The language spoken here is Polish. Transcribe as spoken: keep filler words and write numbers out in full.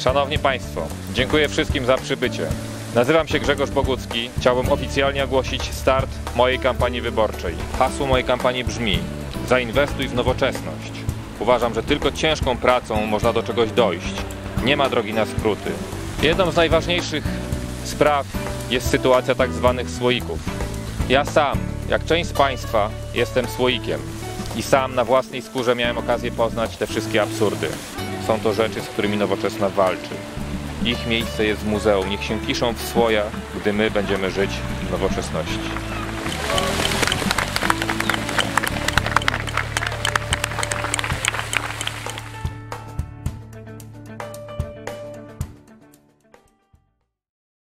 Szanowni Państwo, dziękuję wszystkim za przybycie. Nazywam się Grzegorz Bogucki. Chciałbym oficjalnie ogłosić start mojej kampanii wyborczej. Hasło mojej kampanii brzmi: zainwestuj w nowoczesność. Uważam, że tylko ciężką pracą można do czegoś dojść. Nie ma drogi na skróty. Jedną z najważniejszych spraw jest sytuacja tak zwanych słoików. Ja sam, jak część z Państwa, jestem słoikiem i sam na własnej skórze miałem okazję poznać te wszystkie absurdy. Są to rzeczy, z którymi nowoczesna walczy. Ich miejsce jest w muzeum. Niech się kiszą w słojach, gdy my będziemy żyć w nowoczesności.